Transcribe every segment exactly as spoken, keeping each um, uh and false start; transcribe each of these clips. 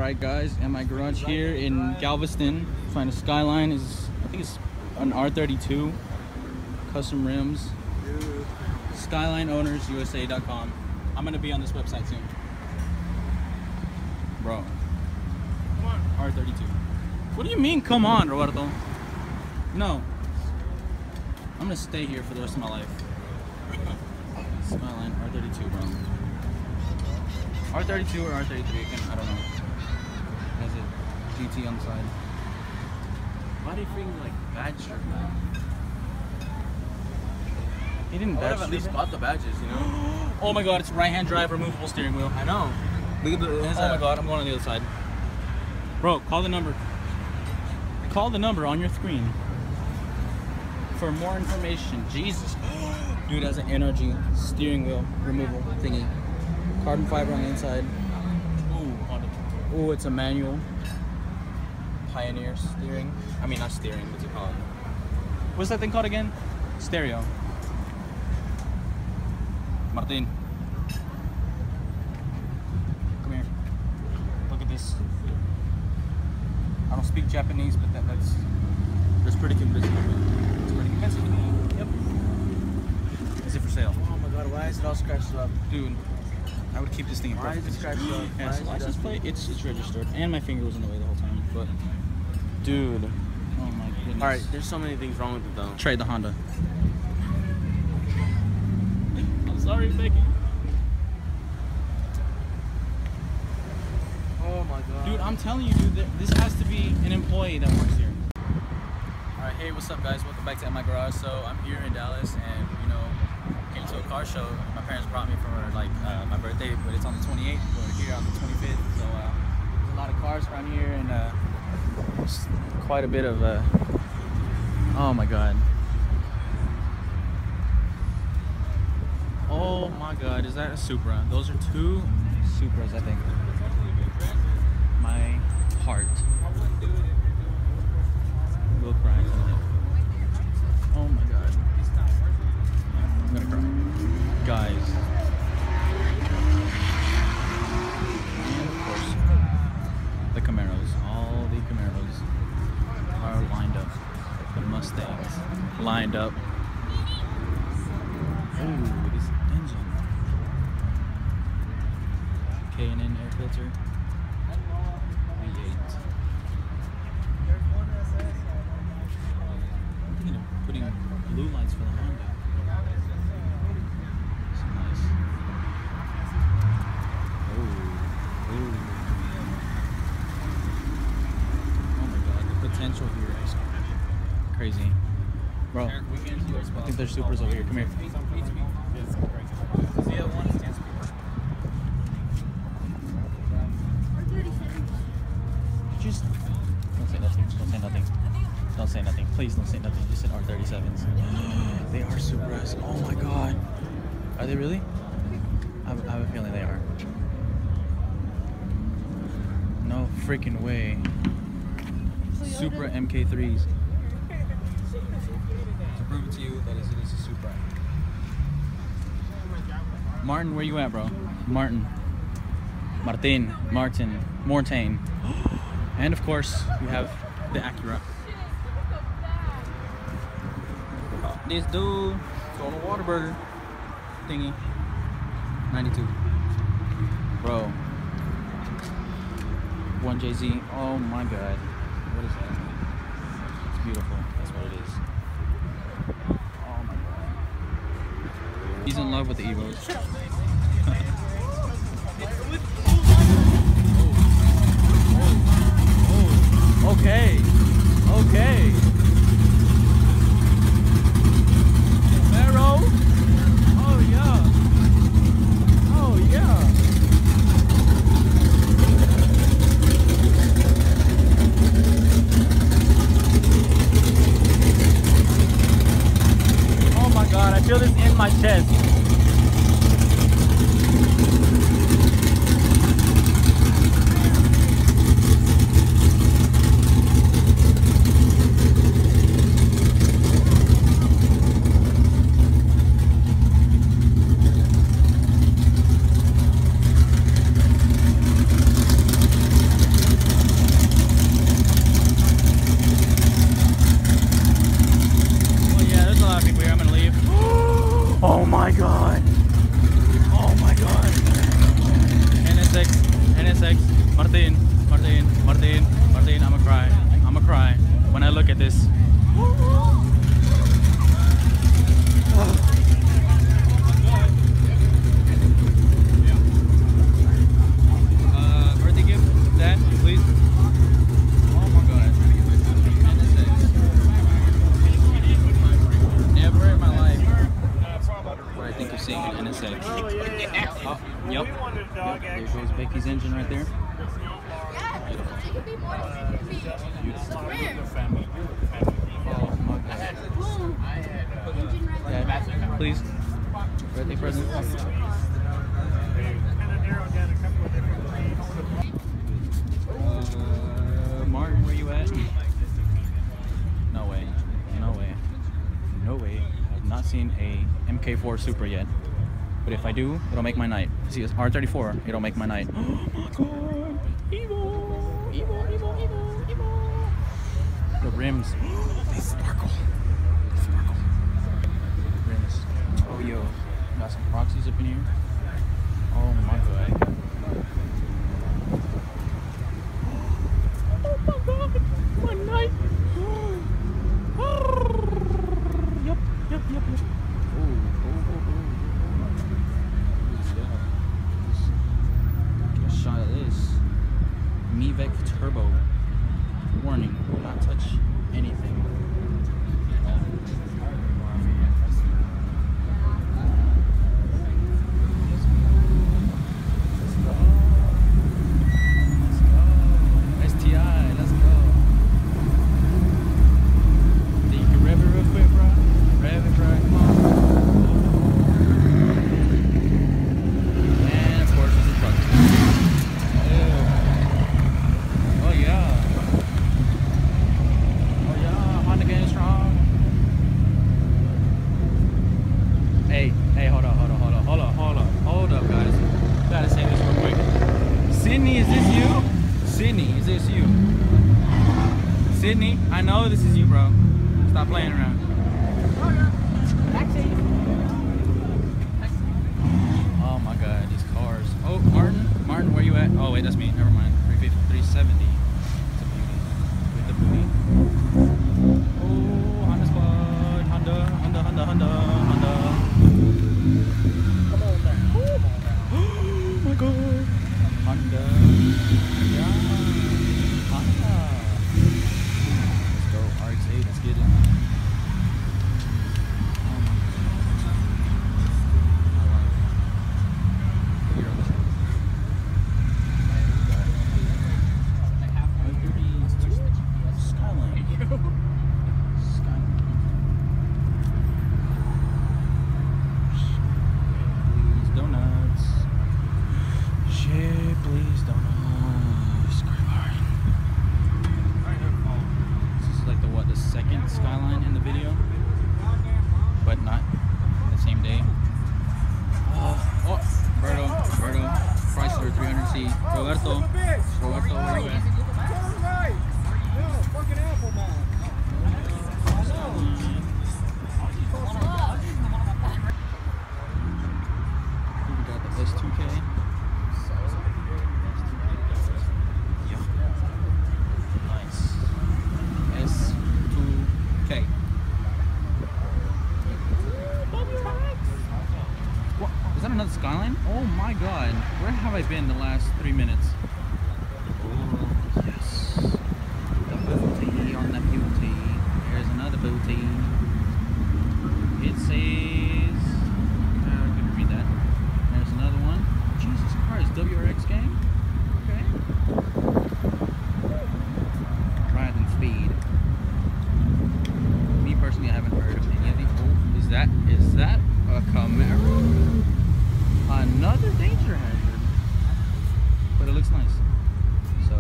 Alright guys, at my garage here in Galveston, find a Skyline. Is I think it's an R thirty-two, custom rims. Skyline Owners U S A dot com. I'm gonna be on this website soon. Bro. Come on. R thirty-two. What do you mean, come on, Roberto? No. I'm gonna stay here for the rest of my life. Skyline R thirty-two, bro. R thirty-two or R thirty-three, I don't know. Has it G T on the side. Why do you think like badge shirt, man? He didn't I would badge have at least strip it. bought the badges, you know? Oh my god, it's right hand drive, removable steering wheel. I know. Look at the, Oh my god, I'm going on the other side. Bro, call the number. Call the number on your screen for more information. Jesus. Dude has an N R G steering wheel removal thingy. Carbon fiber on the inside. Ooh, Honda. Ooh, it's a manual. Pioneer steering. I mean, not steering, what's it called? What's that thing called again? Stereo. Martin. Come here. Look at this. I don't speak Japanese, but that, that's that's pretty convincing. It's pretty convincing to me. Yep. Is it for sale? Oh my god, why is it all scratched up? Dude, I would keep this thing in Why perfect is it scratched up? Yeah, Why it's is it license dusty? plate. It's it's registered, and my finger was in the way the whole time. But dude, oh my goodness. Alright, there's so many things wrong with it though. Trade the Honda. I'm sorry, Becky. Oh my god. Dude, I'm telling you, dude, that this has to be an employee that works here. Alright, hey, what's up, guys? Welcome back to At My Garage. So, I'm here in Dallas, and, you know, came to a car show. My parents brought me for, like, uh, my birthday, but it's on the twenty-eighth. We're here on the twenty-fifth, so, uh, there's a lot of cars around here, and, uh, just quite a bit of, uh, oh my god. Oh my god, is that a Supra? Those are two Supras, I think. My heart will cry tonight. Oh my god. I'm gonna cry. Guys. And of course, the Camaros. All the Camaros are lined up. The Mustangs lined up. Ooh, this engine. K and N air filter. I'm thinking of putting blue lights for the Honda. It's nice. Oh, oh. Oh my god, the potential here is crazy. Bro, I think there's Supras over here. Come here. Just don't say nothing. Don't say nothing. Don't say nothing. Please don't say nothing. Just said R thirty-sevens. They are Supras. Oh my god. Are they really? I have, I have a feeling they are. No freaking way. Supra M K threes. To prove it to you that it is a Supra. Martin, where you at, bro? Martin. Martin. Martin. Mortain. And of course, we have the Acura. This dude on a Whataburger thingy. ninety-two. Bro. one J Z. Oh my god. What is that? It's beautiful. That's what it is. Oh my god. He's in love with the Evos. Okay. Okay. Camaro. Oh yeah. Oh yeah. Oh my god, I feel this in my chest. god. Oh my god. N S X, N S X, Martin, Martin, Martin, Martin, I'ma cry. I'ma cry when I look at this. Uh, birthday gift, Dad, please. Oh my god. N S X. Never in my life what I think of seeing an N S X. Oh, yep. Yep. There goes Becky's engine right there. Oh my god. Dad, please. Birthday present. Uh, Martin, where you at? No way. No way. No way. I've not seen a M K four Super yet. But if I do, it'll make my night. See, it's R thirty-four. It'll make my night. Oh my god. Evo. Evo, Evo, Evo, Evo. The rims. They sparkle. They sparkle. Rims. Oh, yo. Got some proxies up in here. Oh my god. Oh my god. My night. Yep, yep, yep, yep. Oh, oh, oh, oh. Get a shot of this. Mivec Turbo. Warning, do not touch anything. S T I, let's go. Think you can rev it real quick, bro? Rev it, bro. Come on. And of course, it's a truck. Oh yeah. Oh yeah, Honda getting strong. Hey, hey, hold on, hold on, hold on, hold on, hold on, hold up, guys. Gotta say this real quick. Sydney, is this you? Sydney, is this you? Sydney, I know this is you, bro. Stop playing around. Oh my god, these cars. Oh, Martin, Martin, where you at? Oh wait, that's me. Never mind. three seventy. It's a beauty. With the booty. Oh, Honda Squad. Honda, Honda, Honda, Honda, Honda. Come on now. Oh my god. Honda. Yeah. Honda. Let's go. R X eight. Let's get it. Oh my Skyline in the video, but not the same day. Oh, oh, Berto, Berto, Chrysler three hundred C. Roberto, Roberto, where you at? We got the S two K. Yeah. Nice. S two K. What? Is that another Skyline? Oh my god. Where have I been the last three minutes? Oh, yes. The booty on the beauty. There's another booty. It says... I couldn't read that. There's another one. Jesus Christ. W R X gang? Okay. Trident Speed. Me personally, I haven't heard of any of these. Oh, is that is that a Camaro? Another danger hazard, but it looks nice. So,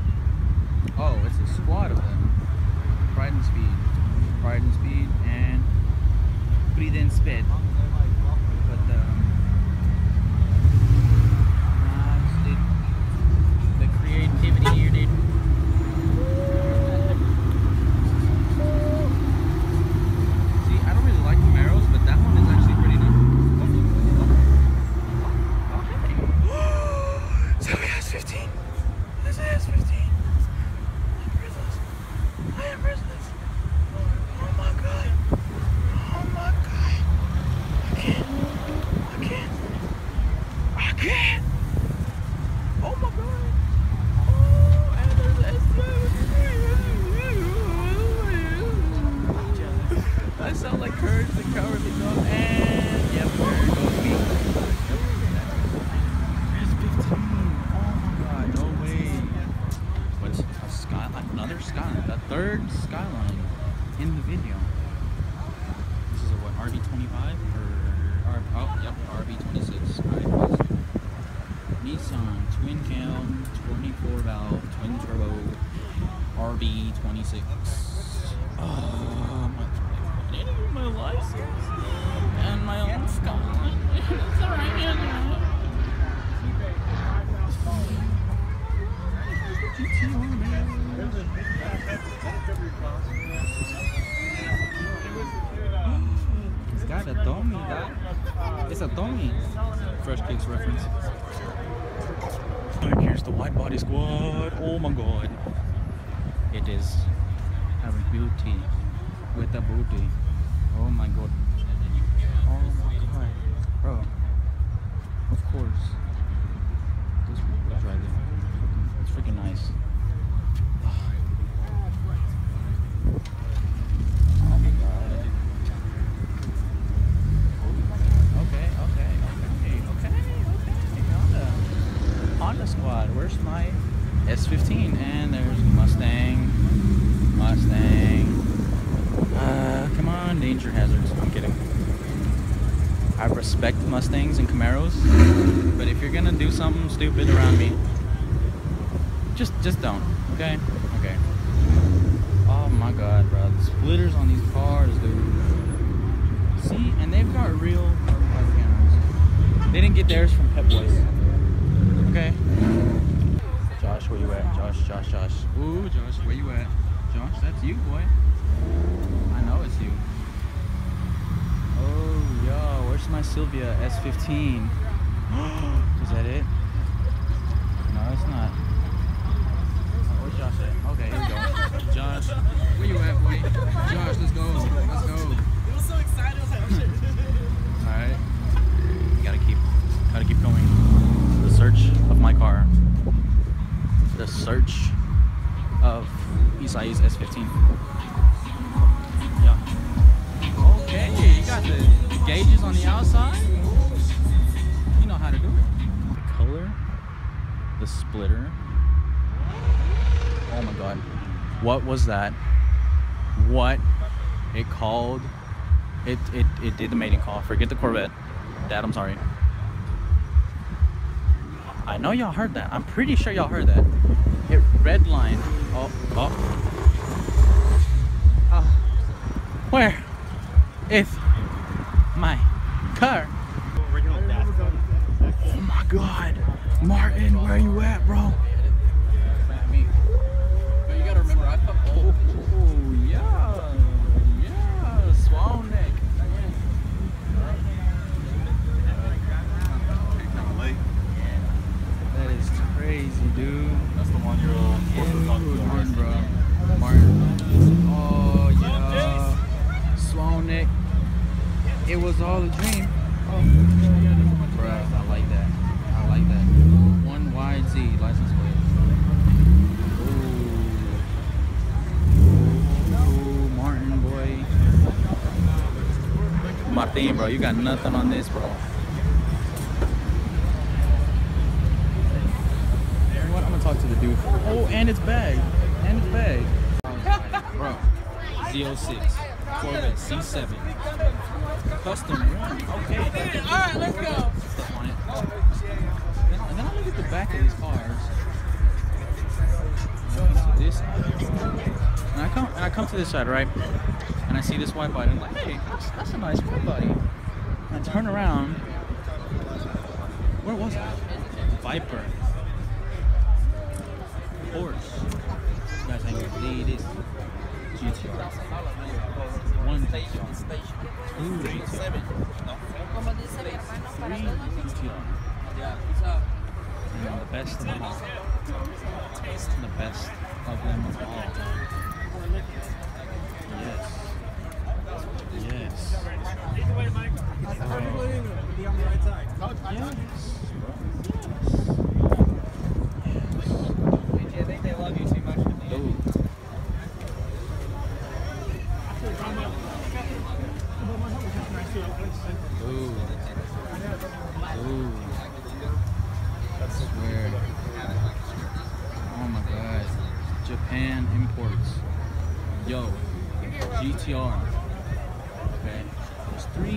oh, it's a squad of them. Pride and Speed, Pride and Speed, and It's a Tommy. Fresh Kicks reference. And here's the wide body squad. Oh my god. It is having beauty with the booty. Oh my god. Oh my god. Bro. Of course. This will drive it. It's freaking nice. Squad. Where's my S fifteen? And there's Mustang. Mustang. Uh, come on, danger hazards. I'm kidding. I respect Mustangs and Camaros, but if you're gonna do something stupid around me, just just don't. Okay? Okay. Oh my god, bro. The splitters on these cars, dude. See, and they've got real carbon cameras. They didn't get theirs from Pep Boys. Okay. Josh, where you at? Josh, Josh, Josh. Ooh, Josh, where you at? Josh, that's you, boy. I know it's you. Oh, yo, where's my Sylvia S fifteen? Is that it? No, it's not. Where's Josh at? Okay, here we go. Josh, where you at, boy? Josh, let's go. Let's go. He was so excited. I was like, oh shit. Alright. Gotta keep, gotta keep going. Search of my car. The search of Isai's S fifteen. Yeah. Okay, you got the gauges on the outside. You know how to do it. The color, the splitter. Oh my god. What was that? What it called? It it it did the mating call. Forget the Corvette. Dad, I'm sorry. I know y'all heard that. I'm pretty sure y'all heard that. It redlined. Oh, oh. Uh, where is my car? Oh my god. Martin, where you at, bro? Me. But you gotta remember, I thought, oh, oh, yeah. Yeah, swallow neck. Crazy, dude. That's the one you're all supposed to talk to. Martin, bro. Martin. Oh, yeah. Swan neck. It was all a dream. Oh. Bruh, I like that. I like that. one Y Z license plate. Ooh. Ooh, Martin, boy. Martin, bro. You got nothing on this, bro. Talk to the dude. Oh, and it's bag. And it's bag. Bro. Z oh six. Corvette C seven. Custom run. Okay. Alright, let's go. Stuff on it. And then I look at the back of these cars. And this and I come and I come to this side, right? And I see this white body. I'm like, hey, that's, that's a nice white body. And I turn around. Where was it? Viper. Horse. You guys ain't gonna believe this. G T R. One G T R. Two G T R. Three G T R. And the best of them all. The best of them all. Yes. Yes. Yes. Ooh. Ooh. That's weird. Oh my god. Japan imports. Yo. G T R. Okay. There's three.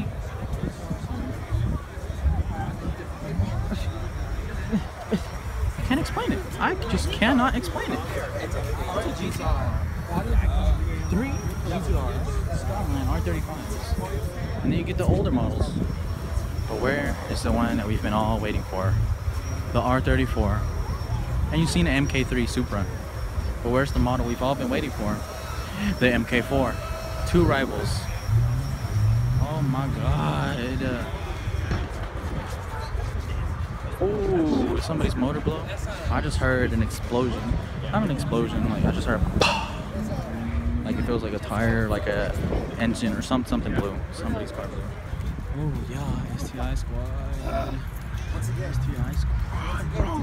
I can't explain it. I just cannot explain it. What's a G T R? Three G T Rs. Skyline R thirty-fives. And then you get the older models. But where is the one that we've been all waiting for? The R thirty-four. And you've seen the M K three Supra. But where's the model we've all been waiting for? The M K four. Two rivals. Oh my god. somebody's motor blow? I just heard an explosion. Not an explosion, like I just heard a like it feels like a tire, like a engine or some, something blew. Somebody's car blew. Oh yeah, S T I squad. S T I squad, bro.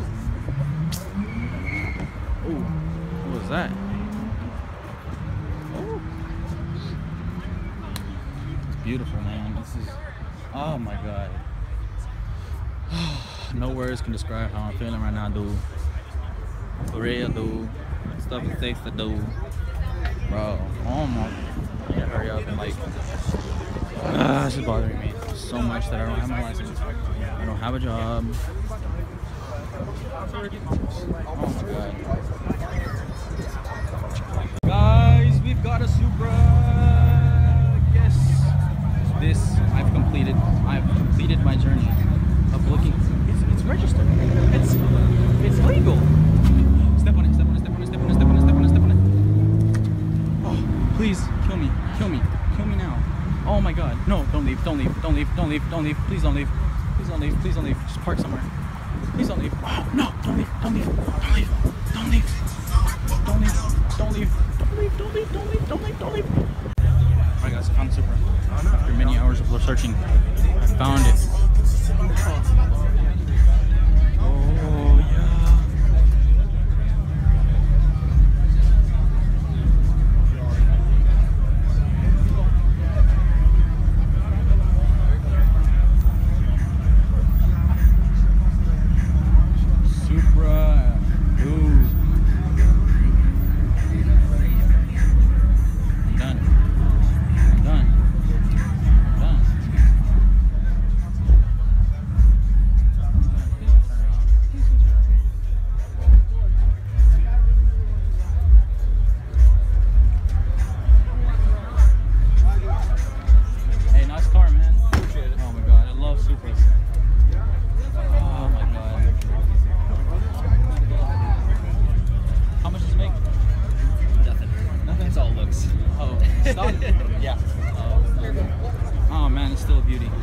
Oh, what was that? Oh. It's beautiful, man. This is, oh my god. No words can describe how I'm feeling right now, dude. For real, dude. Stuff it takes to do. Bro, oh my. I gotta hurry up and like. Ah, this is bothering me so much that I don't have my license. I don't have a job. Oh my god. Guys, we've got a Supra. Yes. This I've completed. I've completed my journey of looking. It's, it's registered. It's it's legal. Step on it, step on it, step on it, step on it, step on it, step on it, step on it. Oh, please kill me, kill me, kill me now. Oh my god. No, don't leave, don't leave, don't leave, don't leave, don't leave. Please don't leave. Please don't leave, please don't leave. Just park somewhere. Please don't leave. Oh no, don't leave, don't leave, don't leave, don't leave. Don't leave, don't leave, don't leave, don't leave, don't leave, don't leave, don't leave. Alright guys, I found the Supra. After many hours of searching, I found it. Oh yeah. Supra, dude. I'm done. I'm done. I'm done. Hey, nice car, man. Oh my god, I love Supras. Oh my god. How much does it make? Nothing. Nothing? It's all looks. Oh, stock? Yeah. Oh, oh man, it's still a beauty.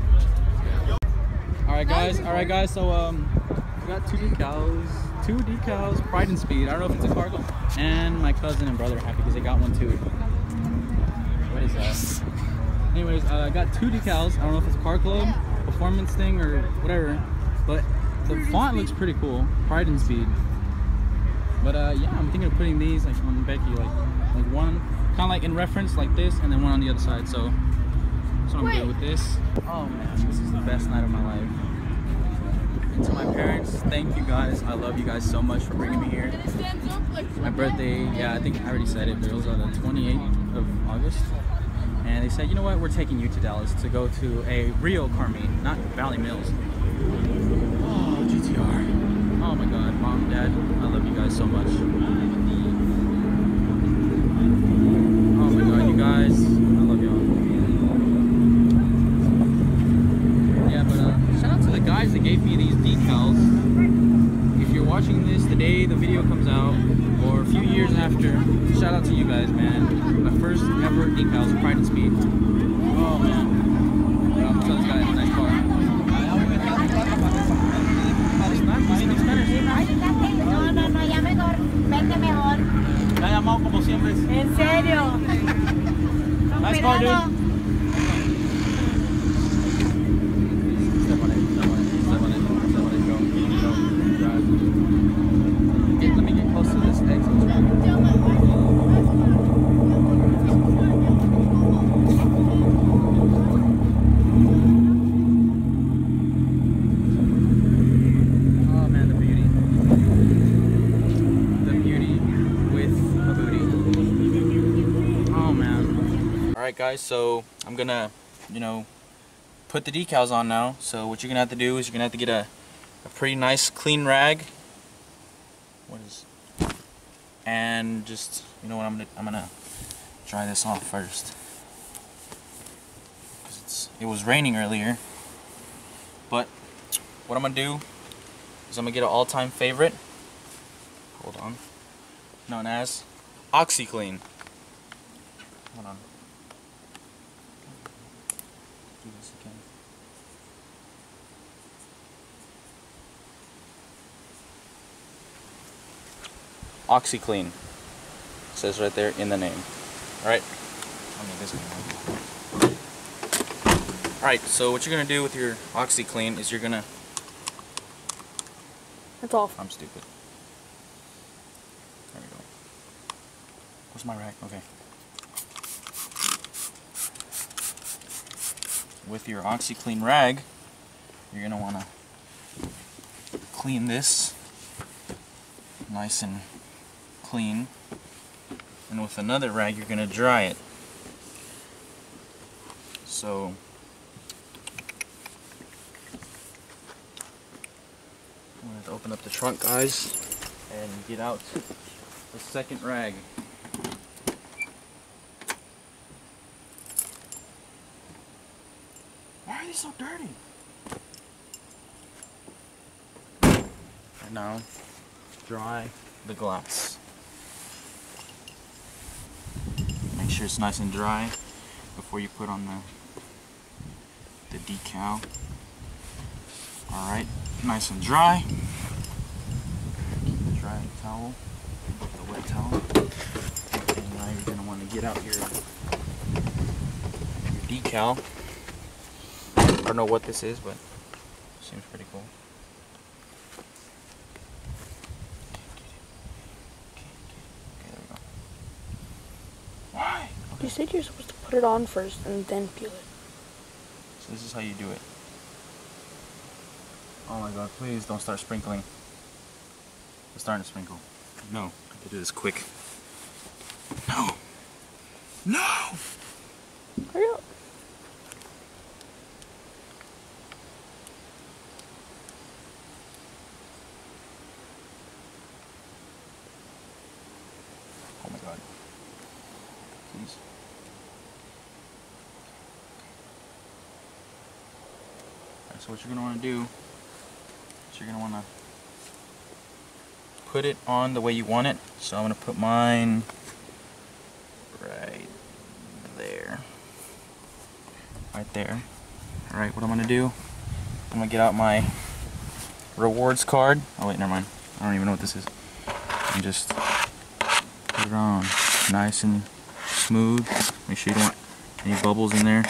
Alright guys, alright guys, so um we got two decals. Two decals, Pride and Speed. I don't know if it's a cargo. And my cousin and brother are happy because they got one too. What is that? Anyways, uh, I got two decals. I don't know if it's a car club, performance thing, or whatever. But the font looks pretty cool. Pride and Speed. But uh, yeah, I'm thinking of putting these like on Becky, like like one kind of like in reference like this, and then one on the other side. So that's what I'm doing with this. Oh man, this is the best night of my life. And to my parents, thank you guys. I love you guys so much for bringing me here. My birthday, yeah, I think I already said it, but it was on the twenty-eighth of August. And they said, you know what, we're taking you to Dallas to go to a real car meet, not Valley Mills. Oh, G T R. Oh my god, mom, dad, I love you guys so much. Oh my god, you guys, I love y'all. Yeah, but uh, shout out to the guys that gave me these decals. If you're watching this the day the video comes out, or a few years after, shout out to you guys, man. My first ever decals, Pride and Speed. Oh man. But I'm gonna tell this guy it's a nice car. No, no, no, ya mejor, vente mejor. Me ha llamado como siempre. ¿En serio? Nice car, dude. Step on it, step on it, step on it, step on it, go, go, drive. Get, let me get close to this exit. Alright guys, so I'm gonna, you know, put the decals on now. So what you're gonna have to do is you're gonna have to get a, a pretty nice clean rag. What is and just, you know what, I'm gonna I'm gonna dry this off first. It's, it was raining earlier. But what I'm gonna do is I'm gonna get an all-time favorite. Hold on. Known as OxiClean. Hold on. Do this again. OxiClean. It says right there in the name. Alright. Alright, so what you're gonna do with your OxiClean is you're gonna That's all. I'm stupid. There we go. Where's my rag? Okay. With your OxiClean rag, you're gonna wanna clean this nice and clean, and with another rag you're gonna dry it. So I'm going to open up the trunk, guys, and get out the second rag. Why are they so dirty? And now, dry the glass. Make sure it's nice and dry before you put on the the decal. Alright, nice and dry. Dry towel, the wet towel. And now you're going to want to get out your, your decal. I don't know what this is, but it seems pretty cool. Okay, there we go. Why? Okay. You said you're supposed to put it on first and then peel it. So this is how you do it. Oh my god, please don't start sprinkling. It's starting to sprinkle. No, I have to do this quick. No! No! Hurry up. Oh my god. Please. Alright, so what you're going to want to do is you're going to want to put it on the way you want it. So I'm going to put mine right there. Right there. Alright, what I'm going to do, I'm going to get out my rewards card. Oh wait, never mind. I don't even know what this is. And just put it on nice and smooth. Make sure you don't want any bubbles in there.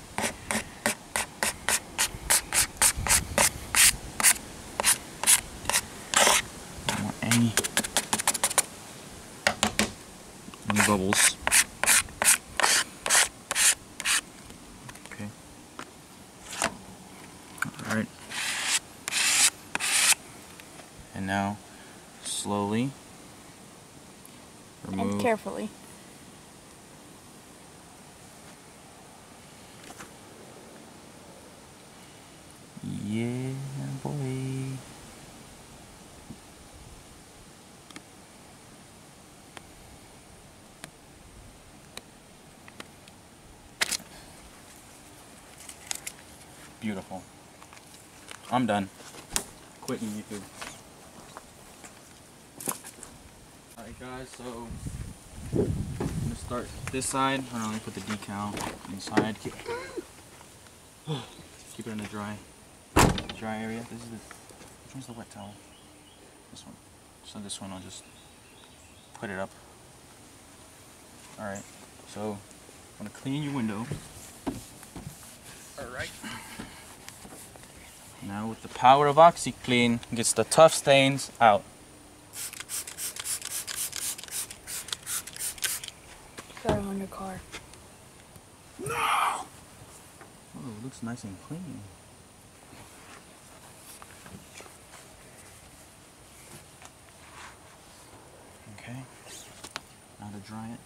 Don't want any, any bubbles. Okay. Alright. And now, slowly remove. And carefully. Yeah, boy. Beautiful. I'm done. Quitting YouTube. Alright guys, so I'm gonna start this side. I'm gonna put the decal inside. Keep, keep it in the dry dry area. This is the which one's the wet towel? This one. So this one I'll just put it up. Alright, so I'm gonna clean your window. Alright. Now with the power of OxiClean, it gets the tough stains out. Got it on your car. No! Oh, it looks nice and clean. Okay. Now to dry it.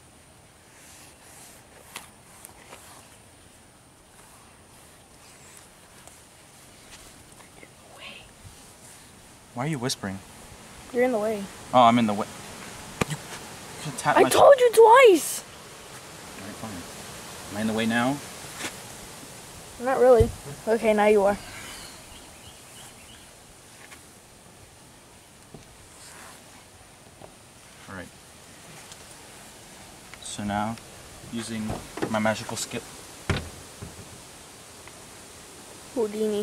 Why are you whispering? You're in the way. Oh, I'm in the way. You can tap I my told you twice! Alright, fine. Am I in the way now? Not really. Okay, now you are. Alright. So now, using my magical skip. Houdini.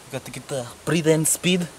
Got to get the breathe in speed.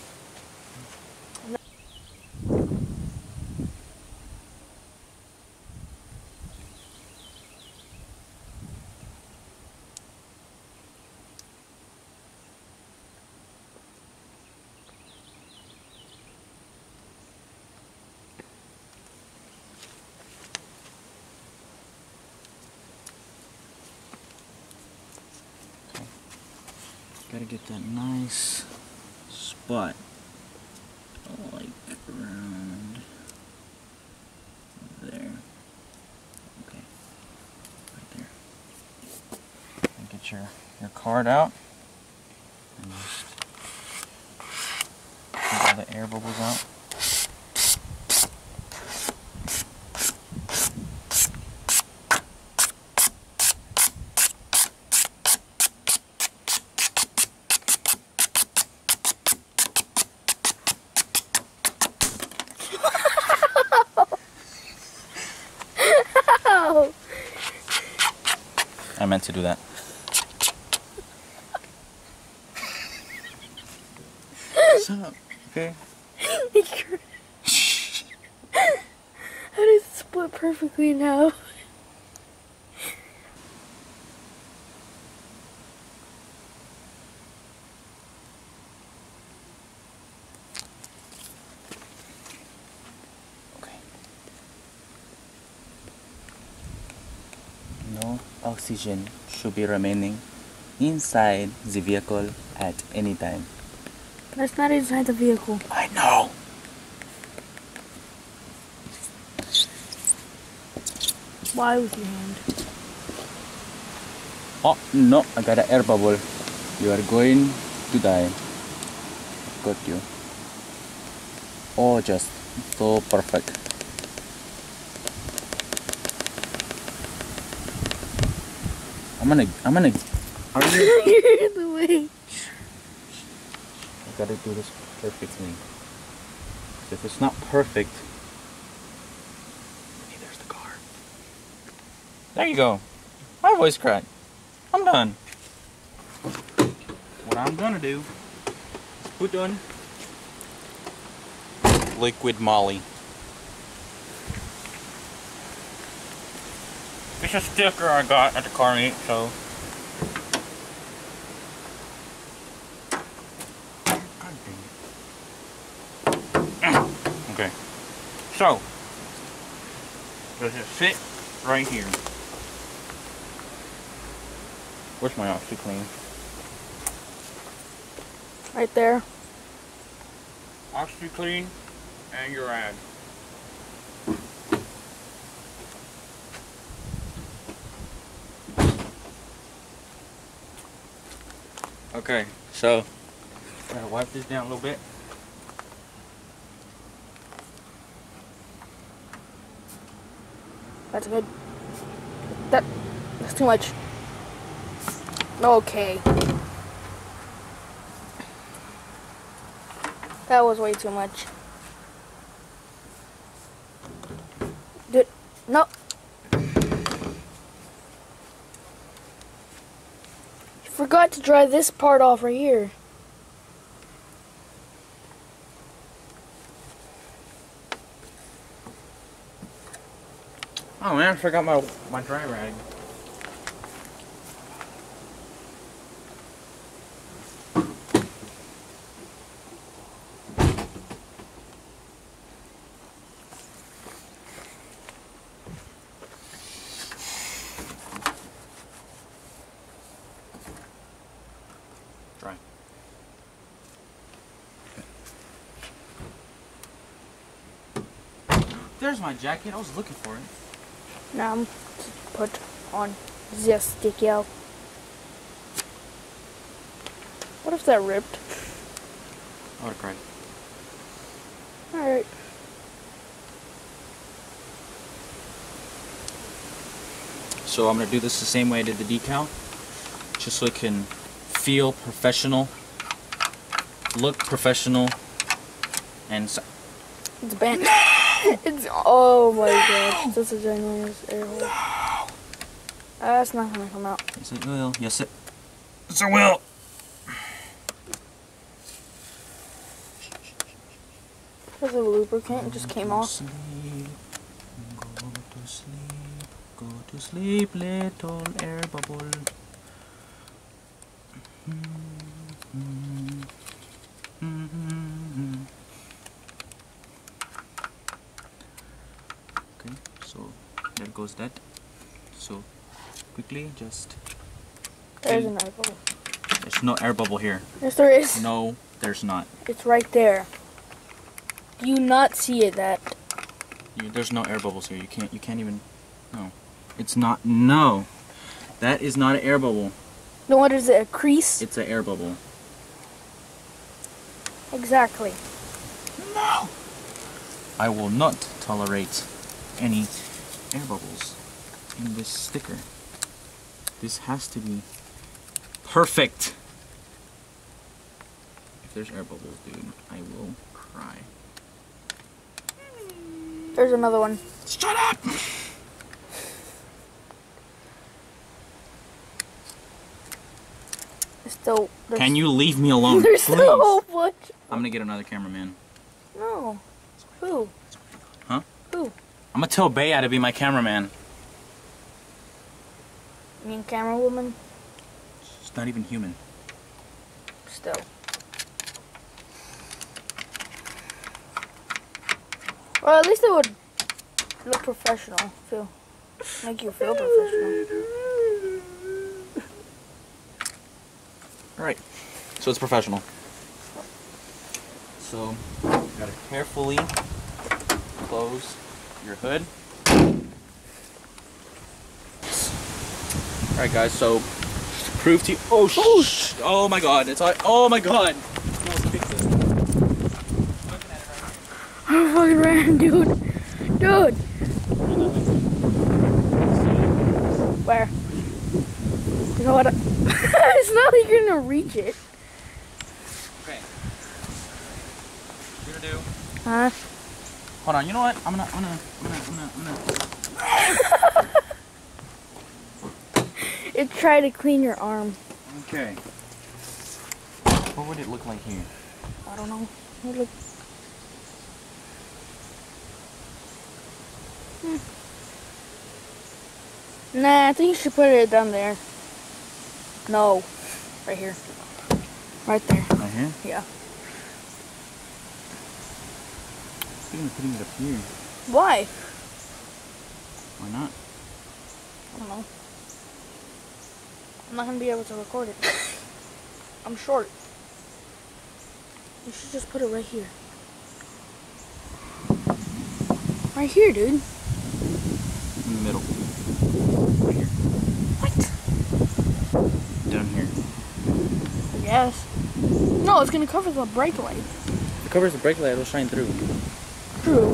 Gotta get that nice spot, like around there. Okay, right there. And get your your card out and just get all the air bubbles out. I meant to do that. Shut up, okay? How does it split perfectly now? No oxygen should be remaining inside the vehicle at any time. That's not inside the vehicle. I know. Why with your hand? Oh no, I got an air bubble. You are going to die. Got you. Oh, just so perfect. I'm gonna, I'm gonna. Are you? You're in the way. I gotta do this perfectly. If it's not perfect, hey, there's the car. There you go. My voice cracked. I'm done. What I'm gonna do is put on liquid Molly. It's a sticker I got at the car meet, so. God dang it. Okay. So, does it fit right here? Where's my OxyClean? Right there. OxyClean and your ad. Okay, so gotta wipe this down a little bit. That's good. That that's too much. Okay. That was way too much. Dude, no. Forgot to dry this part off right here. Oh man, I forgot my my dry rag. Dry. There's my jacket. I was looking for it. Now I'm put on this stick out. What if that ripped? I would've cried. Alright. So I'm gonna do this the same way I did the decal, just so it can feel professional, look professional, and so It's bent. It's oh my gosh, that's a ginormous air hole. Uh, that's not gonna come out. yes it will. Yes it. Yes it will. Because the lubricant just came off. Sleep, go to sleep, go to sleep, little air bubble. Okay, so there goes that. So quickly, just There's an air bubble. there's no air bubble here. Yes, there is. No, there's not. It's right there. Do you not see it? That You, there's no air bubbles here. You can't. You can't even. No, it's not. No, that is not an air bubble. no, what is it? A crease? It's an air bubble. Exactly. No. I will not tolerate any air bubbles in this sticker. This has to be perfect. If there's air bubbles, dude, I will cry. There's another one. Shut up! There's still. There's, Can you leave me alone, There's please? still a whole bunch. I'm gonna get another cameraman. No. Who? Huh? Who? I'm gonna tell Bea to be my cameraman. You mean camera woman? She's not even human. Still. Well, at least it would look professional. Feel make you feel professional. Alright, so it's professional. So, you gotta carefully close your hood. Alright guys, so to prove to you, oh sh oh my god, it's all, oh my god. I'm fucking ran, dude. Dude. Where? You know what? It's not like you're gonna reach it. Okay. What you're gonna do? Huh? Hold on, you know what? I'm gonna, I'm gonna, I'm gonna, I'm gonna, I'm gonna. It tried to clean your arm. Okay. What would it look like here? I don't know. It look. Hmm. Nah, I think you should put it down there. No. Right here. Right there. Right here? Yeah. Speaking of putting it up here, Why? why not? I don't know. I'm not gonna be able to record it. I'm short. You should just put it right here. Right here, dude. In the middle. Right here. What? Down here. I guess. No, it's gonna cover the brake light. If it covers the brake light, it'll shine through. True.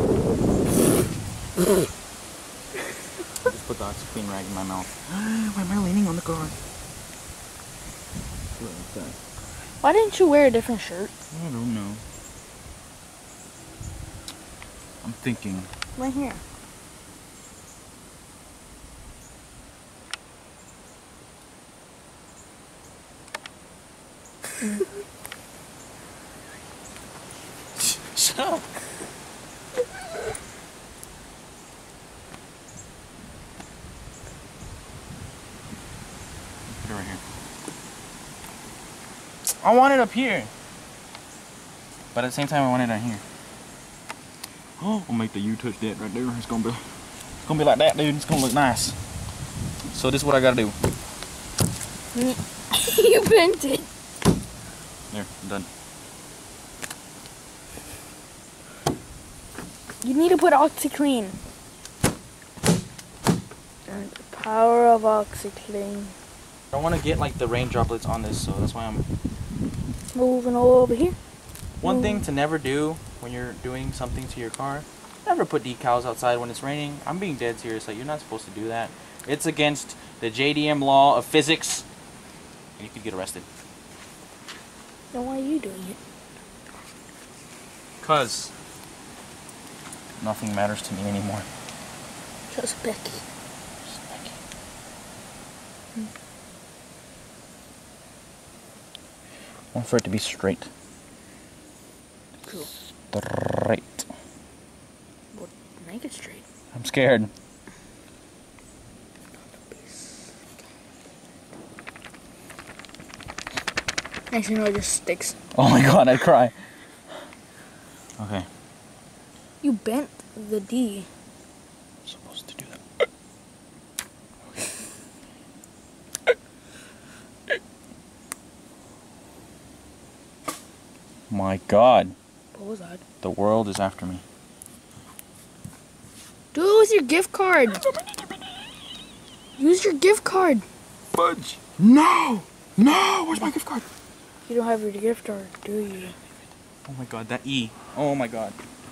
Just put the OxyClean rag in my mouth. Why am I leaning on the car? Do it like that. Why didn't you wear a different shirt? I don't know. I'm thinking. Right here. Shut up. Put it right here. I want it up here. But at the same time, I want it down here. Oh, I'll make the U touch that right there. It's gonna be, it's gonna be like that, dude. It's gonna look nice. So this is what I gotta do. You bent it. There, I'm done. You need to put OxyClean. And the power of OxyClean. I want to get like the rain droplets on this, so that's why I'm. Moving all over here. One thing to never do when you're doing something to your car, never put decals outside when it's raining. I'm being dead serious. Like, you're not supposed to do that. It's against the J D M law of physics, and you could get arrested. Then why are you doing it? Cause nothing matters to me anymore. Just Becky. Just Becky. Hmm. I want for it to be straight. Cool. Straight. I'm scared. Next thing you know, it just sticks. Oh my god, I cry. Okay. You bent the D. I'm supposed to do that. My god. What was that? The world is after me. Do it with your gift card. Use your gift card. Fudge. No! No! Where's my gift card? You don't have your gift card, do you? Oh my god, that E. Oh my god.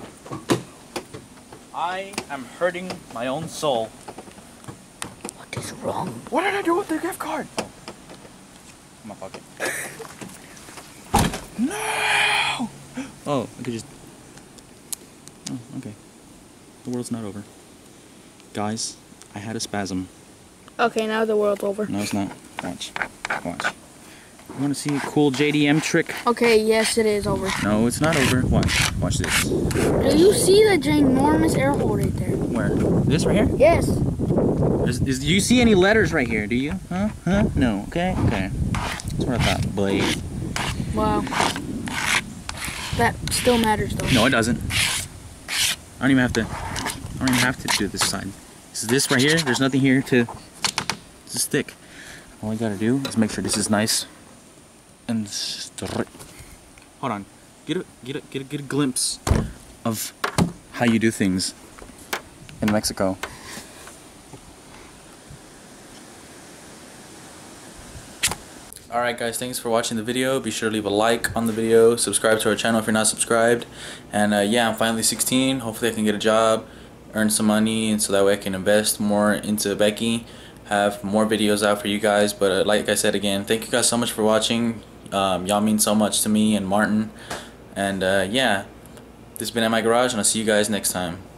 I am hurting my own soul. What is wrong? What did I do with the gift card? Oh. In my pocket. No! Oh, I could just... Oh, okay. The world's not over. Guys, I had a spasm. Okay, now the world's over. No, it's not. Watch. Watch. You want to see a cool J D M trick? Okay, yes, it is over. No, it's not over. Watch. Watch this. Do you see the ginormous air hole right there? Where? This right here? Yes. Is, is, do you see any letters right here? Do you? Huh? Huh? No. Okay. Okay. That's what I thought. Blade. Wow. That still matters though. No, it doesn't. I don't even have to. I don't even have to do this side. This is this right here. There's nothing here to to stick. All I gotta do is make sure this is nice and straight. Hold on. Get a get a get a get a glimpse of how you do things in Mexico. Alright guys, thanks for watching the video. Be sure to leave a like on the video, subscribe to our channel if you're not subscribed, and uh, yeah, I'm finally sixteen. Hopefully I can get a job, earn some money, and so that way I can invest more into Becky, have more videos out for you guys. But uh, like I said again, thank you guys so much for watching. Um, y'all mean so much to me and Martin, and uh, yeah, this has been At My Garage, and I'll see you guys next time.